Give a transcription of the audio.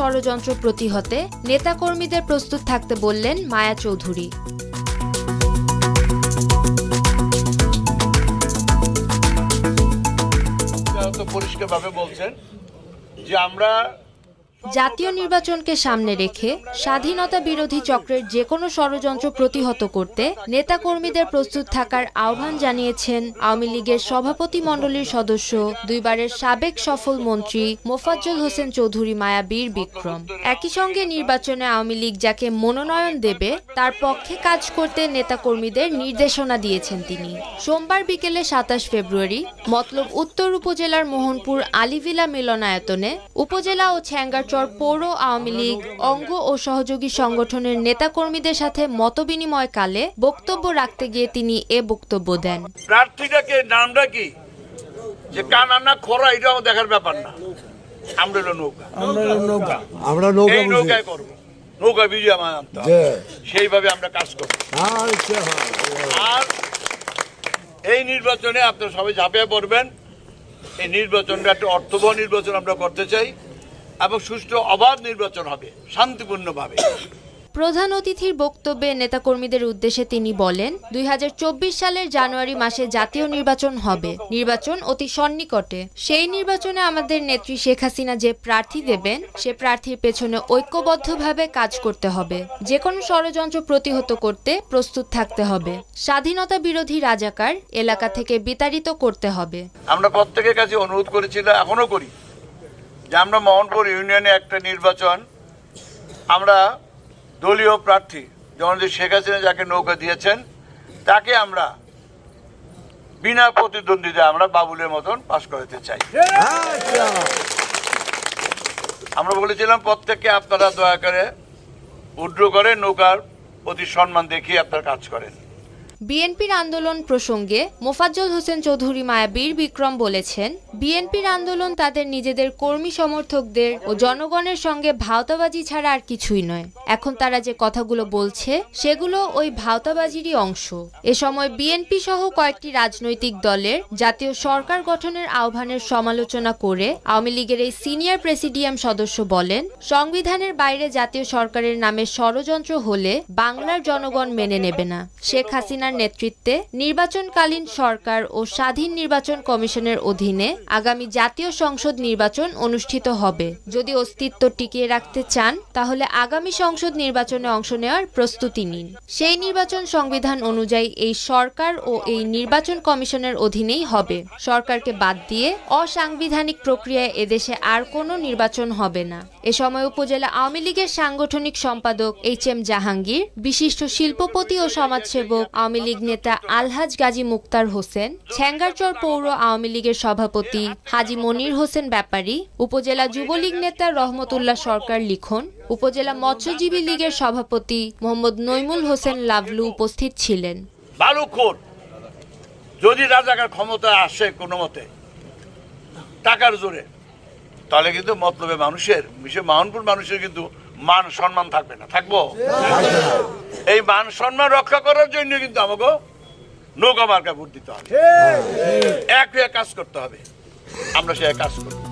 ষড়যন্ত্র প্রতিহতে নেতাকর্মীদের প্রস্তুত থাকতে বললেন মায়া চৌধুরী। পরিষ্কারভাবে বলছেন যে আমরা জাতীয় নির্বাচনকে সামনে রেখে স্বাধীনতা বিরোধী চক্রের যে কোনো ষড়যন্ত্র প্রতিহত করতে নেতাকর্মীদের প্রস্তুত থাকার আহ্বান জানিয়েছেন আওয়ামী লীগের সভাপতি মণ্ডলীর সদস্য দুইবারের সাবেক সফল মন্ত্রী মোফাজ্জল হোসেন চৌধুরী মায়া বীর বিক্রম। একই সঙ্গে নির্বাচনে আওয়ামী লীগ যাকে মনোনয়ন দেবে তার পক্ষে কাজ করতে নেতাকর্মীদের নির্দেশনা দিয়েছেন তিনি। সোমবার বিকেলে ২৭ ফেব্রুয়ারি মতলব উত্তর উপজেলার মোহনপুর আলিভিলা মিলনায়তনে উপজেলা ও ছ্যাঙ্গারচর পৌর আওয়ামী লীগ অঙ্গ ও সহযোগী সংগঠনের নেতাকর্মীদের সাথে মতবিনিময়কালে বক্তব্য রাখতে গিয়ে তিনি এ বক্তব্য দেন। প্রার্থীটাকে নামটা কি যে কানানা খোরা এটাও দেখার ব্যাপার না, আমরা নৌকায় করবো, নৌকা বিজয় সেইভাবে আমরা কাজ করবো। আর এই নির্বাচনে আপনারা সবাই ঝাঁপিয়ে পড়বেন। এই নির্বাচনটা একটা অর্থবহ নির্বাচন আমরা করতে চাই এবং সুষ্ঠু অবাধ নির্বাচন হবে শান্তিপূর্ণভাবে। প্রধান অতিথির বক্তব্যে নেতাকর্মীদের উদ্দেশ্যে তিনি বলেন, ২০২৪ সালের জানুয়ারি মাসে জাতীয় নির্বাচন হবে। নির্বাচন অতি সন্নিকটে। সেই নির্বাচনে আমাদের নেত্রী শেখ হাসিনা যে প্রার্থী দেবেন সে প্রার্থীর পেছনে ঐক্যবদ্ধভাবে কাজ করতে হবে। যে কোনো ষড়যন্ত্র প্রতিহত করতে প্রস্তুত থাকতে হবে। স্বাধীনতা বিরোধী রাজাকার এলাকা থেকে বিতাড়িত করতে হবে। আমরা প্রত্যেকের কাছে অনুরোধ করেছিলাম, এখনো করি, যে আমরা মোহনপুর ইউনিয়নে একটা নির্বাচন আমরা দলীয় প্রার্থী যেমন শেখ হাসিনা যাকে নৌকা দিয়েছেন তাকে আমরা বিনা প্রতিদ্বন্দ্বিতা আমরা বাবুলের মতন পাশ করাতে চাই। আমরা বলেছিলাম প্রত্যেককে আপনারা দয়া করে উড্র করে নৌকার প্রতি সম্মান দেখিয়ে আপনারা কাজ করেন। বিএনপির আন্দোলন প্রসঙ্গে মোফাজ্জল হোসেন চৌধুরী মায়া বীর বিক্রম বলেছেন, বিএনপির আন্দোলন তাদের নিজেদের কর্মী সমর্থকদের ও জনগণের সঙ্গে ভাওতাবাজি ছাড়া আর কিছুই নয়। এখন তারা যে কথাগুলো বলছে সেগুলো ওই ভাওতাবাজিরই অংশ। এ সময় বিএনপি সহ কয়েকটি রাজনৈতিক দলের জাতীয় সরকার গঠনের আহ্বানের সমালোচনা করে আওয়ামী লীগের এই সিনিয়র প্রেসিডিয়াম সদস্য বলেন, সংবিধানের বাইরে জাতীয় সরকারের নামে ষড়যন্ত্র হলে বাংলার জনগণ মেনে নেবে না। শেখ হাসিনার নেতৃত্বে নির্বাচনকালীন সরকার ও স্বাধীন নির্বাচন কমিশনের অধীনে আগামী জাতীয় সংসদ নির্বাচন অনুষ্ঠিত হবে। যদি অস্তিত্ব টিকিয়ে রাখতে চান তাহলে আগামী সংসদ নির্বাচনে অংশ নেওয়ার প্রস্তুতি নিন। সেই নির্বাচন সংবিধান অনুযায়ী এই সরকার ও এই নির্বাচন কমিশনের অধীনেই হবে। সরকারকে বাদ দিয়ে অসাংবিধানিক প্রক্রিয়ায় এদেশে আর কোনো নির্বাচন হবে না। এ সময় উপজেলা আওয়ামী লীগের সাংগঠনিক সম্পাদক এইচ.এম. জাহাঙ্গীর, বিশিষ্ট শিল্পপতি ও সমাজসেবক আওয়ামী লীগ নেতা আলহাজ গাজী মুক্তার হোসেন, ছ্যাঙ্গারচর পৌর আওয়ামী লীগের সভাপতি হাজী মনির হোসেন ব্যাপারী, উপজেলা যুবলীগ নেতা রহমতুল্লাহ সরকার লিখন, উপজেলা মৎস্যজীবী লীগের সভাপতি মোহাম্মদ নইমুল হোসেন লাভলু উপস্থিত ছিলেন। বালুখোর যদি রাজাকার ক্ষমতায় আসে কোনো মতে টাকার জোরে, তাহলে কিন্তু মতলবে মানুষের মোহনপুর মানুষের কিন্তু মান সম্মান থাকবে না, থাকবো। এই মান সম্মান রক্ষা করার জন্য কিন্তু আমাকে নৌকা মার্কা ভোট দিতে হবে, এক কাজ করতে হবে। আমরা সে কাজ করব।